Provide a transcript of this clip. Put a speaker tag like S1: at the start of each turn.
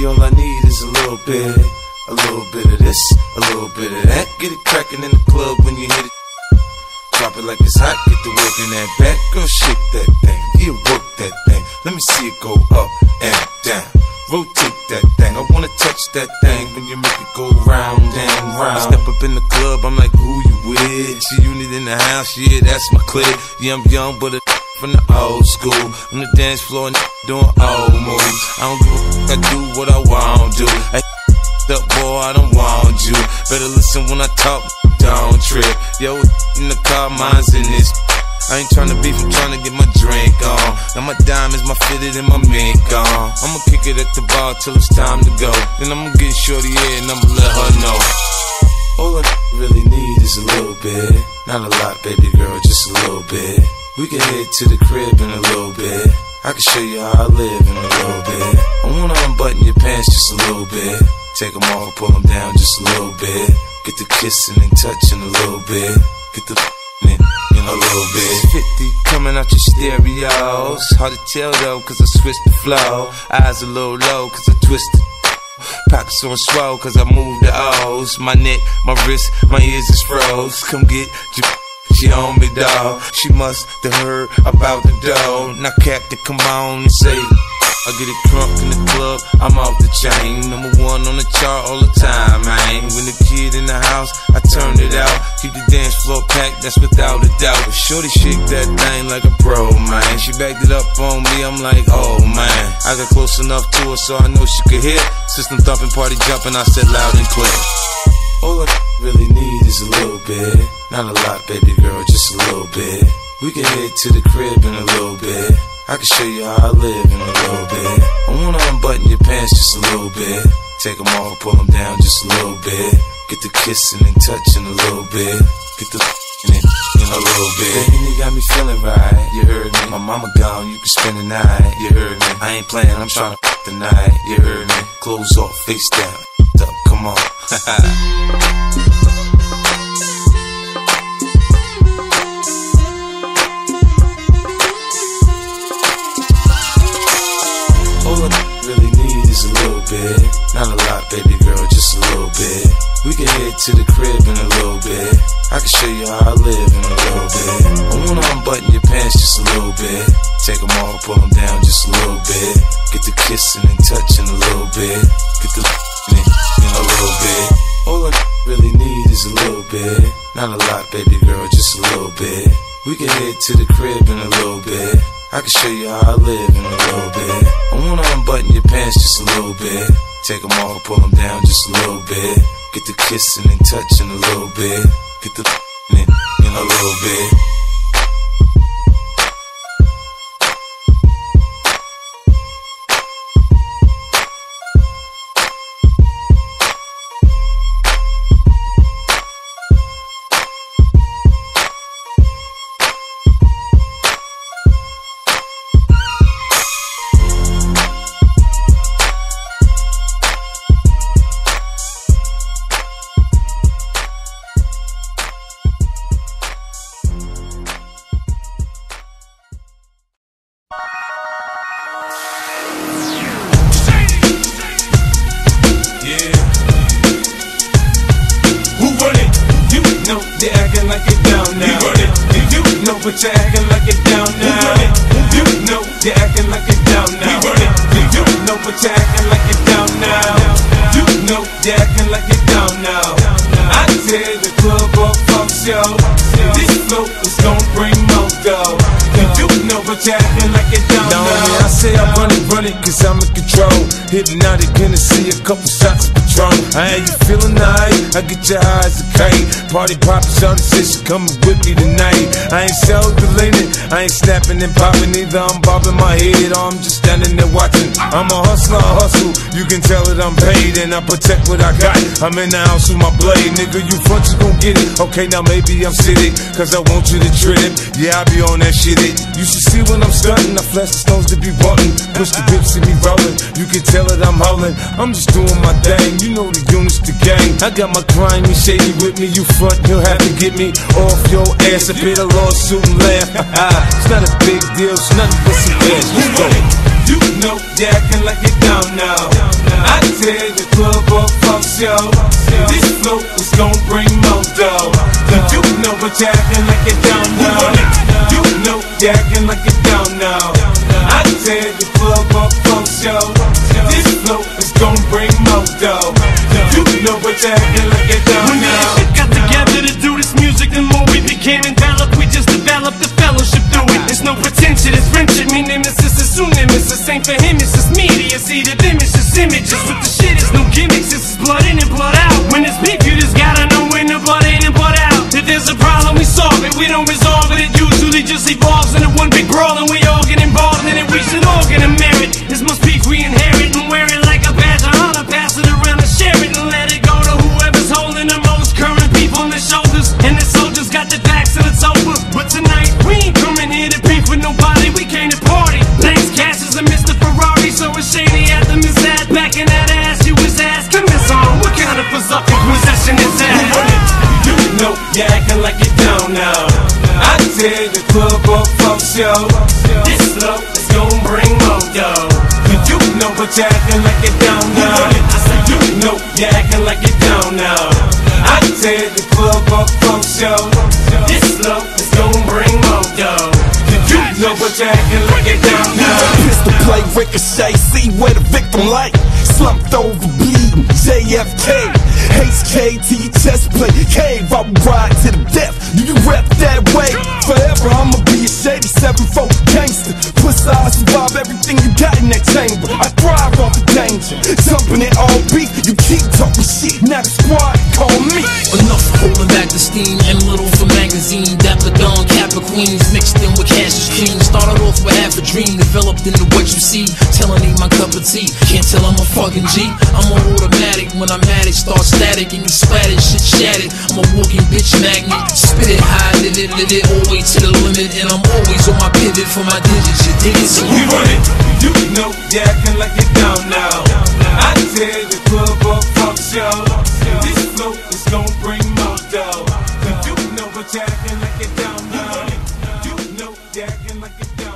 S1: baby, all I need is a little bit of this, a little bit of that. Get it crackin' in the club when you hit it. Drop it like it's hot, get the work in that back. Girl, shake that thing, yeah, work that thing. Let me see it go up and down. Rotate that thing, I wanna touch that thing when you make it go round and round. I step up in the club, I'm like, who you with? G-Unit in the house, yeah, that's my clique. Yeah, I'm young, but from the old school. On the dance floor, doing old moves. I don't give a fuck, I do what I want to. Hey, up, boy, I don't want you. Better listen when I talk, don't trip. Yo, in the car, mine's in this. I ain't tryna beef, I'm tryna get my drink on. Now my diamonds, my fitted, and my mink on. I'ma kick it at the bar till it's time to go. Then I'ma get shorty here and I'ma let her know. All I really need is a little bit. Not a lot, baby girl, just a little bit. We can head to the crib in a little bit. I can show you how I live in a little bit. I wanna unbutton your pants just a little bit. Take them off, pull them down just a little bit. Get the kissing and touching a little bit. Get the in a little bit. 50 coming out your stereos. Hard to tell though, cause I switched the flow. Eyes a little low, cause I twisted. Pockets on swole, cause I moved the O's. My neck, my wrist, my ears is froze. Come get your she on me, dawg. She must have heard about the dough. Now Captain, come on and say I get it crunk in the club, I'm off the chain. Number one on the chart all the time, man. When the kid in the house, I turned it out. Keep the dance floor packed, that's without a doubt. But shorty shake that thing like a pro, man. She backed it up on me, I'm like, oh man. I got close enough to her so I know she could hear. System thumping, party jumping, I said loud and clear. All I really need is a little bit. Not a lot, baby girl, just a little bit. We can head to the crib in a little bit. I can show you how I live in a little bit. I wanna unbutton your pants just a little bit. Take them off, pull them down just a little bit. Get the kissing and touching a little bit. Get the in a little bit. Baby, you got me feeling right, you heard me. My mama gone, you can spend the night, you heard me. I ain't playing, I'm trying to the night, you heard me. Clothes off, face down, up, come on. All I really need is a little bit. Not a lot, baby girl, just a little bit. We can head to the crib in a little bit. I can show you how I live in a little bit. I wanna unbutton your pants just a little bit. Take them off, pull them down just a little bit. Get the kissing and touching a little bit. Get the in a little bit. All I really need is a little bit. Not a lot, baby girl, just a little bit. We can head to the crib in a little bit. I can show you how I live in a little bit. I wanna unbutton your pants just a little bit. Take them off, pull them down just a little bit. Get the kissing and touching a little bit. Get the in a little bit.
S2: But you're acting like it down now. You know you're acting like it down now. You know but you're acting like it down now. You know you're acting like it down now. I tear the club up, fuck show. This flow is gon' bring more dough. You know but you're acting like it down now.
S3: Yeah, I say I run it, cause I'm in control. Hypnotic Hennessy, a couple shots of Patron. I ain't you feeling nice, I get your eyes a kite. Party poppin', shawty said she coming with me tonight. I ain't self-deleting, I ain't snapping and popping either. I'm bobbing my head or I'm just standing there watching. I'm a hustler, I hustle, you can tell that I'm paid. And I protect what I got, I'm in the house with my blade. Nigga, you front, you gon' get it. Okay, now maybe I'm sitting, cause I want you to trip. Yeah, I be on that shit it. You should see when I'm stunting, I flash the stones to be wanting. Push the whips, see me rolling, you can tell that I'm howling. I'm just doing my thing, you know the units, the gang. I got my grimy shady with me, you front, you'll have to get me off your ass. I paid a lawsuit and laugh. It's not a big deal, it's nothing but some cash. Let's go.
S2: You know you acting like you're down now. I tear the club up from show. This flow is gon' bring more dough. You know what you acting like you're down now. You know you acting like you're down now. I tear the club up from show. This flow is gon' bring more dough. You know what you acting like you're down now.
S4: We got together to do this music, the more we became enveloped, we just developed the fellowship through it. There's no pretension, it's friendship. Me nemesis is soon nemesis. Ain't for him, it's just media. See the them, it's just images. With the shit, it's no gimmicks. This is blood in and blood out. When it's beef, you just gotta know when the blood in and blood out. If there's a problem, we solve it. We don't resolve it. It usually just evolves into one big brawl, and we all get involved in it. We should all get a merit. This must beef we inherit and wear it like a badge of honor. Pass it around and share it and let it go to whoever's holding the most current beef on their shoulders. And the soldiers got their backs and it's over. But tonight we ain't coming here to beef with nobody. We came to party. Thanks Cash is a Mr. Ferrari, so it's shady at the Miss Ad. Back in that ass, you was asking this on. What kind of berserker possession is that?
S2: You know you acting like you're down now. I tear the club up from show. This flow is gon' bring more dough. You know what you acting like you're down now. I said you know you acting like you're down now. I tear the club up from show. This flow is gon' bring more dough. You know what you acting like you're down now.
S5: Pistol play, ricochet, see where the victim like. Slumped over, bleeding, JFK. HK to your chest plate, cave, I will ride to the death. Do you rep that way? Forever I'ma be a shady 7-4 gangster. Plus I survive everything you got in that chamber. I thrive off the danger, jumping it all beat. You keep talking shit, now the squad call me.
S6: Enough holding back the steam, and little for magazine. Dapper Dawn, Kappa Queens, mixed in with Cash's cream. Started off with half a dream, developed into what you see. Telling me my cup of tea, can't tell I'm a fucking G. I'm on automatic, when I'm at it, start static and you splattered, shit shattered. I'm a walking bitch magnet, spit it high, lit it, all way to the limit. And I'm always on my pivot for my digits, you dig it? So
S2: we run it, you know you acting like you're down now. I tear the club up from show. This flow is gon' bring more dough. You know what you acting like you're down now. You know you acting like you're down.